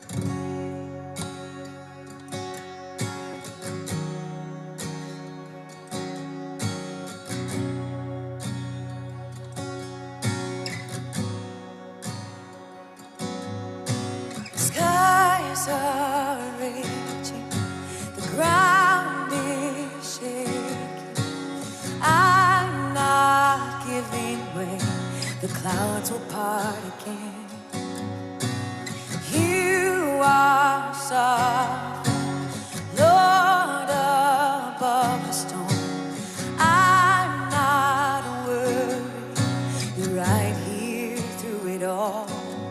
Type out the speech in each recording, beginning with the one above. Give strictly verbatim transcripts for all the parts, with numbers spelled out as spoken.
Skies are raging, the ground is shaking. I'm not giving way, the clouds will part again. You are sovereign, Lord above the storm. I'm not worried, you're right here through it all.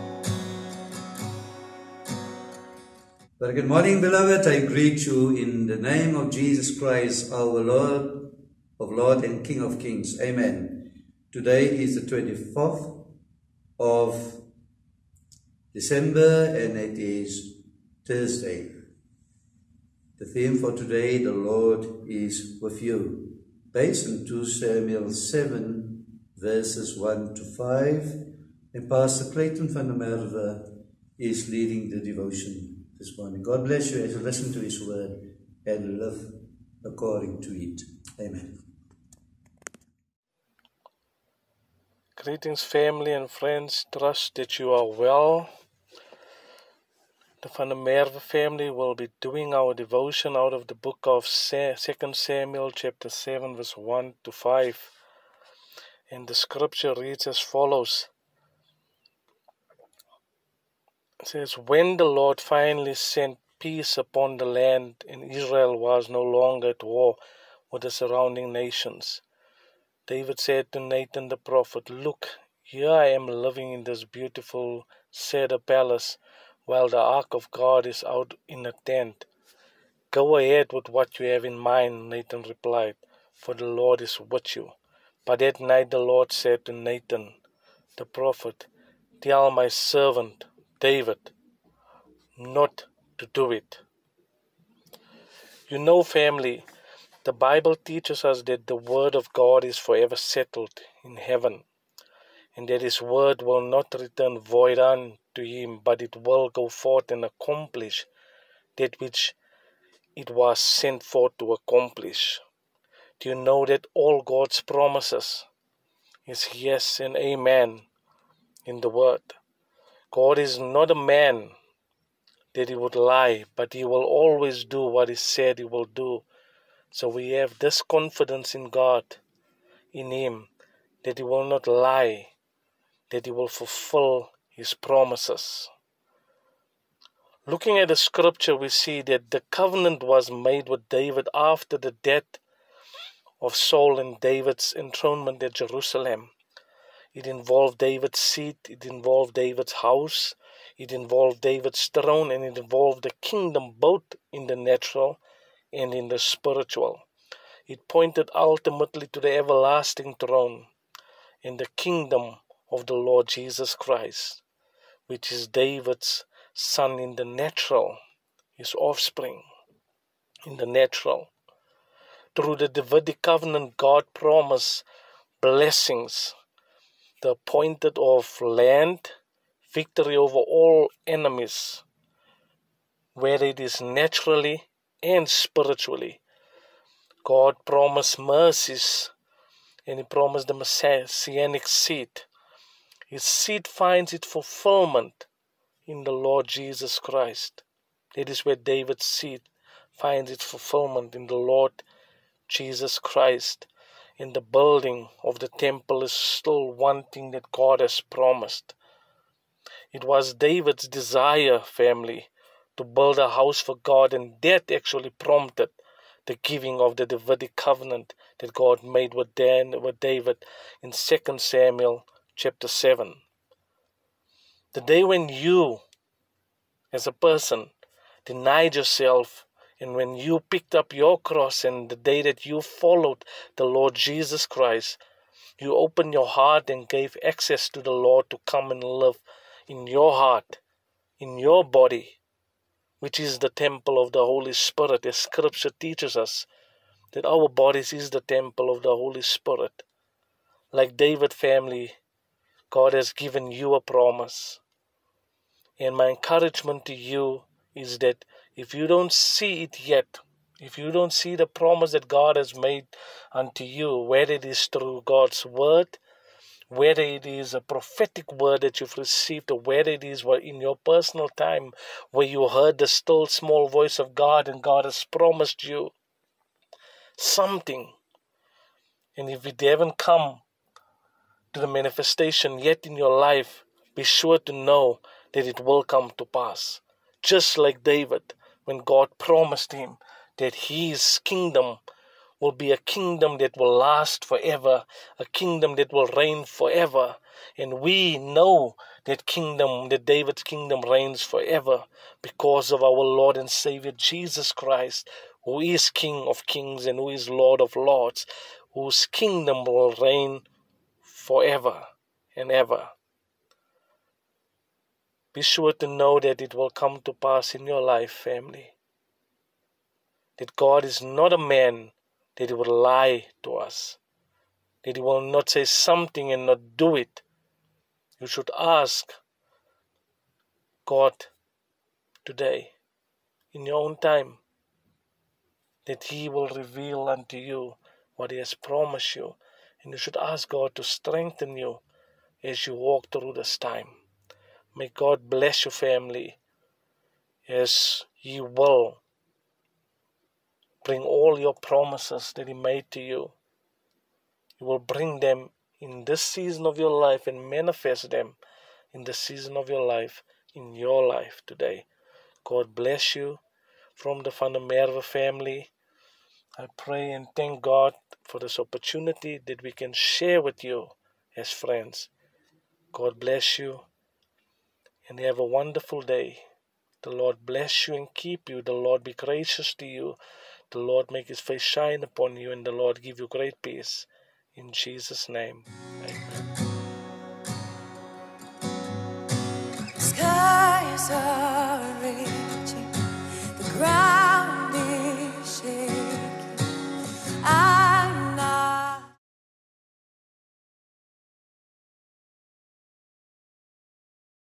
Well, good morning, beloved. I greet you in the name of Jesus Christ, our Lord of Lords and King of Kings. Amen. Today is the twenty-fourth of December, and it is Thursday. The theme for today, the Lord is with you, based on two Samuel seven, verses one to five, and Pastor Clayton van der Merwe is leading the devotion this morning. God bless you as you listen to His word and live according to it. Amen. Greetings, family and friends. Trust that you are well. The Van der Merwe family will be doing our devotion out of the book of Second Samuel chapter seven, verse one to five. And the scripture reads as follows. It says, when the Lord finally sent peace upon the land and Israel was no longer at war with the surrounding nations, David said to Nathan the prophet, look, here I am living in this beautiful cedar palace while the ark of God is out in a tent. Go ahead with what you have in mind, Nathan replied, for the Lord is with you. But that night the Lord said to Nathan the prophet, tell my servant David not to do it. You know, family, the Bible teaches us that the word of God is forever settled in heaven, and that His word will not return void unto Him, but it will go forth and accomplish that which it was sent forth to accomplish. Do you know that all God's promises is yes and amen in the word? God is not a man that He would lie, but He will always do what He said He will do. So we have this confidence in God, in Him, that He will not lie, that He will fulfill His promises. Looking at the scripture, we see that the covenant was made with David after the death of Saul and David's enthronement at Jerusalem. It involved David's seat, it involved David's house, it involved David's throne, and it involved the kingdom both in the natural and in the spiritual. It pointed ultimately to the everlasting throne and the kingdom of the Lord Jesus Christ, which is David's son in the natural, his offspring in the natural. Through the Davidic covenant, God promised blessings, the appointed of land, victory over all enemies, whether it is naturally and spiritually. God promised mercies, and He promised the messianic seed. His seed finds its fulfillment in the Lord Jesus Christ. It is where David's seed finds its fulfillment in the Lord Jesus Christ. In the building of the temple is still one thing that God has promised. It was David's desire, family, to build a house for God, and that actually prompted the giving of the Davidic covenant that God made with, Dan, with David in Second Samuel chapter seven. The day when you, as a person, denied yourself, and when you picked up your cross, and the day that you followed the Lord Jesus Christ, you opened your heart and gave access to the Lord to come and live in your heart, in your body, which is the temple of the Holy Spirit, as Scripture teaches us, that our bodies is the temple of the Holy Spirit. Like David family, God has given you a promise. And my encouragement to you is that if you don't see it yet, if you don't see the promise that God has made unto you, whether it is through God's word, whether it is a prophetic word that you've received, or whether it is in your personal time where you heard the still small voice of God and God has promised you something, and if it haven't come to the manifestation yet in your life, be sure to know that it will come to pass. Just like David, when God promised him that his kingdom will be a kingdom that will last forever, a kingdom that will reign forever. And we know that kingdom, that David's kingdom reigns forever because of our Lord and Savior Jesus Christ, who is King of kings and who is Lord of lords, whose kingdom will reign forever and ever. Be sure to know that it will come to pass in your life, family. That God is not a man that he will lie to us, that he will not say something and not do it. You should ask God today, in your own time, that he will reveal unto you what he has promised you. And you should ask God to strengthen you as you walk through this time. May God bless your family as he will bring all your promises that he made to you. He will bring them in this season of your life and manifest them in the season of your life, in your life today. God bless you from the Van der Merwe family. I pray and thank God for this opportunity that we can share with you as friends. God bless you and have a wonderful day. The Lord bless you and keep you. The Lord be gracious to you. The Lord make his face shine upon you, and the Lord give you great peace. In Jesus' name, amen. Skies are